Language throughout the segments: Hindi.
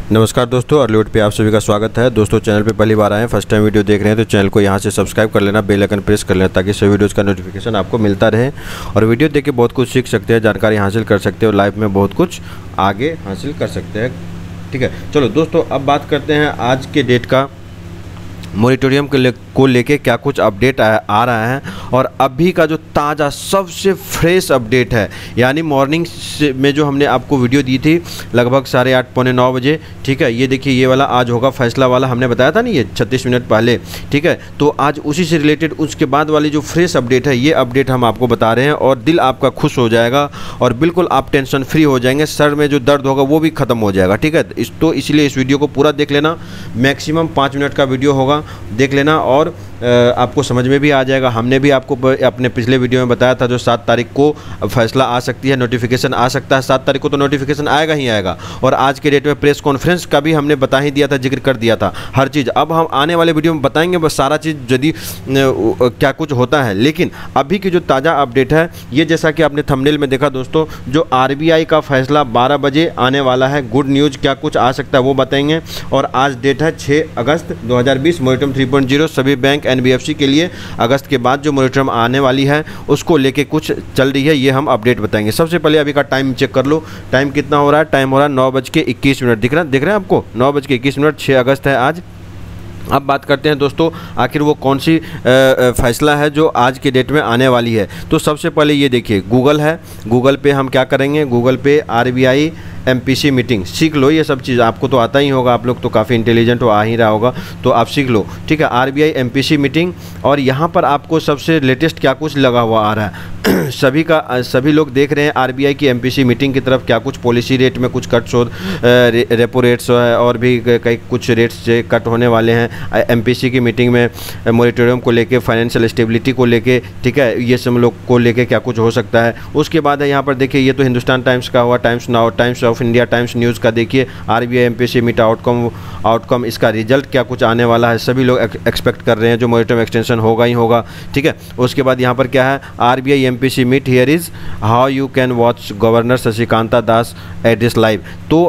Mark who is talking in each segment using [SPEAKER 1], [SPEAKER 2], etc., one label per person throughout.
[SPEAKER 1] नमस्कार दोस्तों, अर्लीवुड पे आप सभी का स्वागत है। दोस्तों चैनल पे पहली बार आए हैं, फर्स्ट टाइम वीडियो देख रहे हैं तो चैनल को यहां से सब्सक्राइब कर लेना, बेल आइकन प्रेस कर लेना ताकि सभी वीडियोस का नोटिफिकेशन आपको मिलता रहे और वीडियो देख के बहुत कुछ सीख सकते हैं, जानकारी हासिल कर सकते हैं और लाइफ में बहुत कुछ आगे हासिल कर सकते हैं। ठीक है, चलो दोस्तों अब बात करते हैं आज के डेट का मॉनिटोरियम को लेके क्या कुछ अपडेट आ रहा है और अभी का जो ताज़ा सबसे फ्रेश अपडेट है, यानी मॉर्निंग में जो हमने आपको वीडियो दी थी लगभग 8:30 पौने 9 बजे। ठीक है, ये देखिए ये वाला आज होगा फैसला वाला, हमने बताया था ना ये 36 मिनट पहले। ठीक है, तो आज उसी से रिलेटेड उसके बाद वाली जो फ्रेश अपडेट है ये अपडेट हम आपको बता रहे हैं और दिल आपका खुश हो जाएगा और बिल्कुल आप टेंशन फ्री हो जाएंगे, सर में जो दर्द होगा वो भी ख़त्म हो जाएगा। ठीक है, तो इसलिए इस वीडियो को पूरा देख लेना, मैक्सिमम 5 मिनट का वीडियो होगा, देख लेना और आपको समझ में भी आ जाएगा। हमने भी आपको अपने पिछले वीडियो में बताया था जो 7 तारीख को फैसला आ सकती है, नोटिफिकेशन आ सकता है। 7 तारीख को तो नोटिफिकेशन आएगा ही आएगा और आज के डेट में प्रेस कॉन्फ्रेंस का भी हमने बता ही दिया था, जिक्र कर दिया था हर चीज़। अब हम आने वाले वीडियो में बताएंगे बस सारा चीज़ यदि क्या कुछ होता है, लेकिन अभी की जो ताज़ा अपडेट है ये जैसा कि आपने थंबनेल में देखा दोस्तों, जो RBI का फैसला 12 बजे आने वाला है। गुड न्यूज़ क्या कुछ आ सकता है वो बताएंगे। और आज डेट है 6 अगस्त 2020, मॉनिटोरियम 3.0 सभी बैंक NBFC के लिए अगस्त के बाद जो मॉनिटोरियम आने वाली है उसको लेके कुछ चल रही है, ये हम अपडेट बताएंगे। सबसे पहले अभी का टाइम चेक कर लो, टाइम कितना हो रहा है। टाइम हो रहा है 9:21। दिख रहा है आपको 9:21, 6 अगस्त है आज। अब बात करते हैं दोस्तों आखिर वो कौन सी फैसला है जो आज के डेट में आने वाली है। तो सबसे पहले ये देखिए गूगल है, गूगल पे हम क्या करेंगे, गूगल पे RBI MPC मीटिंग सीख लो। ये सब चीज़ आपको तो आता ही होगा, आप लोग तो काफ़ी इंटेलिजेंट हो, आ ही रहा होगा तो आप सीख लो। ठीक है, RBI MPC मीटिंग और यहाँ पर आपको सबसे लेटेस्ट क्या कुछ लगा हुआ आ रहा है सभी लोग देख रहे हैं RBI की MPC मीटिंग की तरफ। क्या कुछ पॉलिसी रेट में कुछ कट्स हो, रेपो रेट्स है और भी कई कुछ रेट्स से कट होने वाले हैं MPC की मीटिंग में, मॉनिटोरियम को लेके, फाइनेंशियल स्टेबिलिटी को लेके। ठीक है, ये सब लोग को लेके क्या कुछ हो सकता है। उसके बाद है यहाँ पर देखिए, ये तो हिंदुस्तान टाइम्स का हुआ, Times Now, Times of India, Times News का देखिए RBI MPC मीट आउटकम इसका रिजल्ट क्या कुछ आने वाला है। सभी लोग एक्सपेक्ट कर रहे हैं जो मॉनिटोरियम एक्सटेंशन होगा ही होगा। ठीक है, उसके बाद यहाँ पर क्या है, RBI MPC meet, here is how you can watch governor Shashikanta Das address live. तो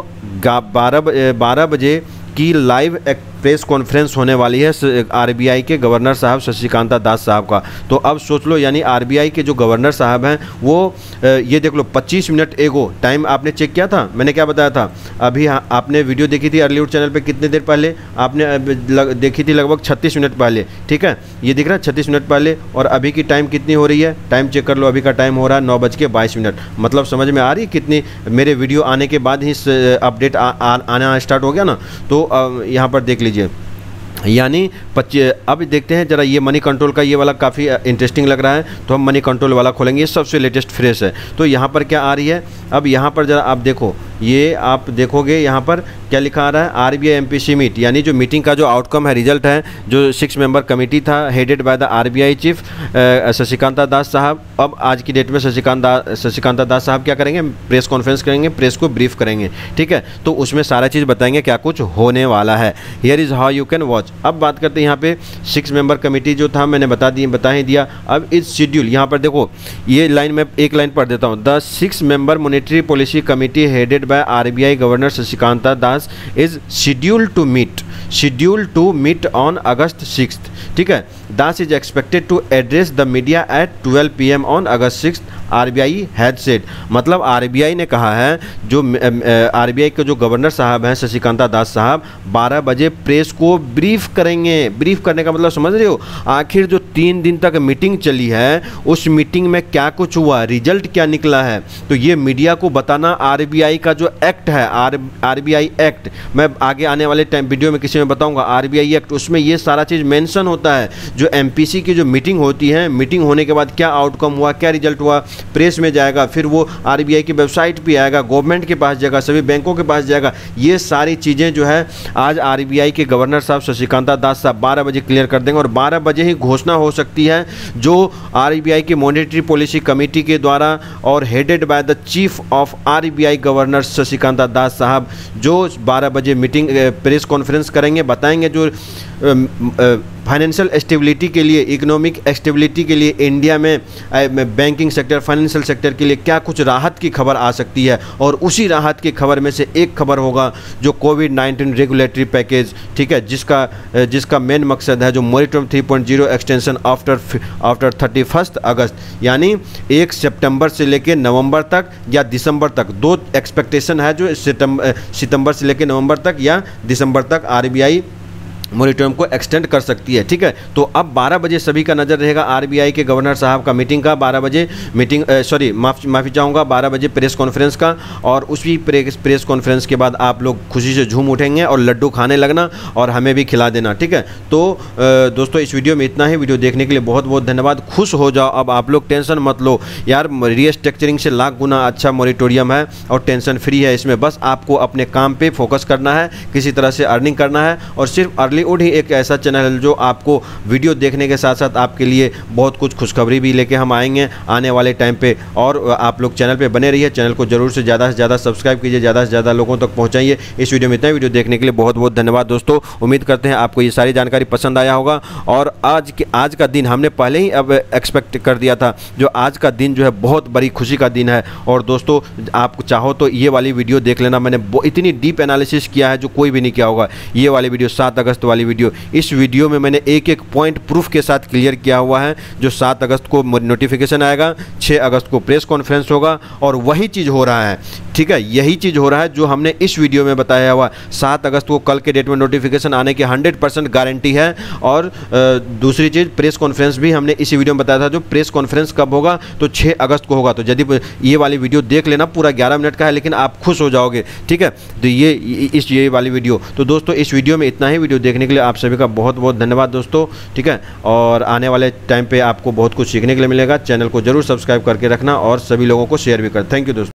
[SPEAKER 1] 12 बजे की लाइव प्रेस कॉन्फ्रेंस होने वाली है RBI के गवर्नर साहब शशिकांता दास साहब का। तो अब सोच लो, यानी RBI के जो गवर्नर साहब हैं वो ये देख लो 25 मिनट एगो टाइम आपने चेक किया था, मैंने क्या बताया था अभी। आपने वीडियो देखी थी अर्लीवुड चैनल पे कितने देर पहले आपने देखी थी, लगभग 36 मिनट पहले। ठीक है, ये दिख रहा है 36 मिनट पहले और अभी की टाइम कितनी हो रही है, टाइम चेक कर लो। अभी का टाइम हो रहा है 9:22। मतलब समझ में आ रही है कितनी, मेरे वीडियो आने के बाद ही अपडेट आना स्टार्ट हो गया ना। तो यहाँ पर देख लीजिए, यानी अब देखते हैं जरा ये मनी कंट्रोल का, ये वाला काफ़ी इंटरेस्टिंग लग रहा है तो हम मनी कंट्रोल वाला खोलेंगे, ये सबसे लेटेस्ट फ्रेश है। तो यहाँ पर क्या आ रही है, अब यहाँ पर जरा आप देखो, ये आप देखोगे यहाँ पर क्या लिखा आ रहा है, RBI MPC मीट, यानी जो मीटिंग का जो आउटकम है, रिजल्ट है, जो 6 मेंबर कमेटी था headed by the RBI chief Shashikanta Das साहब। अब आज की डेट में शशिकांता दास साहब क्या करेंगे, प्रेस कॉन्फ्रेंस करेंगे, प्रेस को ब्रीफ करेंगे। ठीक है, तो उसमें सारा चीज़ बताएंगे क्या कुछ होने वाला है। Here is how you can watch. अब बात करते हैं यहाँ पे 6 मेंबर कमेटी जो था, मैंने बता ही दिया। अब इस शेड्यूल, यहाँ पर देखो ये लाइन में एक लाइन पढ़ देता हूँ, the 6 member monetary policy committee headed by RBI governor Shashikanta Das is scheduled to meet on August 6। ठीक है, Das is expected to address the media at 12 PM on August 6, RBI had said. मतलब RBI ने कहा है, जो RBI के जो गवर्नर साहब हैं शशिकांता दास साहब 12 बजे प्रेस को ब्रीफ करेंगे। ब्रीफ करने का मतलब समझ रहे हो, आखिर जो 3 दिन तक मीटिंग चली है उस मीटिंग में क्या कुछ हुआ, रिजल्ट क्या निकला है, तो ये मीडिया को बताना RBI का जो एक्ट है, RBI एक्ट, मैं आगे आने वाले टाइम वीडियो में किसी में बताऊंगा, RBI एक्ट, उसमें ये सारा चीज़ मेंशन होता है। जो MPC की जो मीटिंग होती है, मीटिंग होने के बाद क्या आउटकम हुआ, क्या रिजल्ट हुआ, प्रेस में जाएगा, फिर वो RBI की वेबसाइट पे आएगा, गवर्नमेंट के पास जाएगा, सभी बैंकों के पास जाएगा। ये सारी चीज़ें जो है आज RBI के गवर्नर साहब शशिकांता दास साहब 12 बजे क्लियर कर देंगे और 12 बजे ही घोषणा हो सकती है जो RBI की मॉनेटरी पॉलिसी कमेटी के द्वारा और headed by the chief of RBI governor Shashikanta Das साहब, जो 12 बजे मीटिंग प्रेस कॉन्फ्रेंस करेंगे, बताएंगे जो फाइनेंशियल स्टेबिलिटी के लिए, इकोनॉमिक स्टेबिलिटी के लिए इंडिया में बैंकिंग सेक्टर, फाइनेंशियल सेक्टर के लिए क्या कुछ राहत की खबर आ सकती है। और उसी राहत की खबर में से एक खबर होगा जो कोविड-19 रेगुलेटरी पैकेज, ठीक है, जिसका मेन मकसद है जो मॉरिटोरियम 3.0 एक्सटेंशन आफ्टर 31 अगस्त, यानी 1 सितंबर से लेकर नवंबर तक या दिसंबर तक, 2 एक्सपेक्टेशन है जो सितंबर से लेकर नवंबर तक या दिसंबर तक आरबीआई मॉरिटोरियम को एक्सटेंड कर सकती है। ठीक है, तो अब 12 बजे सभी का नज़र रहेगा आरबीआई के गवर्नर साहब का मीटिंग का, 12 बजे मीटिंग, माफ़ी चाहूँगा, 12 बजे प्रेस कॉन्फ्रेंस का। और उसी प्रेस कॉन्फ्रेंस के बाद आप लोग खुशी से झूम उठेंगे और लड्डू खाने लगना और हमें भी खिला देना। ठीक है, तो दोस्तों इस वीडियो में इतना ही। वीडियो देखने के लिए बहुत बहुत धन्यवाद। खुश हो जाओ, अब आप लोग टेंशन मत लो यार, रीस्ट्रक्चरिंग से लाख गुना अच्छा मॉरिटोरियम है और टेंशन फ्री है इसमें। बस आपको अपने काम पे फोकस करना है, किसी तरह से अर्निंग करना है। और सिर्फ अर्लीवुड ही एक ऐसा चैनल है जो आपको वीडियो देखने के साथ साथ आपके लिए बहुत कुछ खुशखबरी भी लेके हम आएंगे आने वाले टाइम पे। और आप लोग चैनल पे बने रहिए, चैनल को जरूर से ज़्यादा सब्सक्राइब कीजिए, ज़्यादा से ज़्यादा लोगों तक पहुंचाइए। इस वीडियो में इतना। वीडियो देखने के लिए बहुत बहुत धन्यवाद दोस्तों। उम्मीद करते हैं आपको ये सारी जानकारी पसंद आया होगा। और आज का दिन हमने पहले ही अब एक्सपेक्ट कर दिया था, जो आज का दिन जो है बहुत बड़ी खुशी का दिन है। और दोस्तों आप चाहो तो ये वाली वीडियो देख लेना, मैंने इतनी डीप एनालिसिस किया है जो कोई भी नहीं किया होगा। ये वाली वीडियो 7 अगस्त वाली वीडियो, इस वीडियो में मैंने एक एक पॉइंट प्रूफ के साथ क्लियर किया हुआ है। जो 7 अगस्त को नोटिफिकेशन आएगा, 6 अगस्त को प्रेस कॉन्फ्रेंस होगा और वही चीज़ हो रहा है। ठीक है, यही चीज़ हो रहा है जो हमने इस वीडियो में बताया हुआ। 7 अगस्त को कल के डेट में नोटिफिकेशन आने की 100% गारंटी है। और दूसरी चीज़, प्रेस कॉन्फ्रेंस भी हमने इसी वीडियो में बताया था। जो प्रेस कॉन्फ्रेंस कब होगा, तो 6 अगस्त को होगा। तो यदि ये वाली वीडियो देख लेना, पूरा 11 मिनट का है लेकिन आप खुश हो जाओगे। ठीक है, तो ये वाली वीडियो। तो दोस्तों इस वीडियो में इतना ही। वीडियो देखने के लिए आप सभी का बहुत बहुत धन्यवाद दोस्तों। ठीक है, और आने वाले टाइम पे आपको बहुत कुछ सीखने के लिए मिलेगा। चैनल को जरूर सब्सक्राइब करके रखना और सभी लोगों को शेयर भी कर। थैंक यू दोस्तों।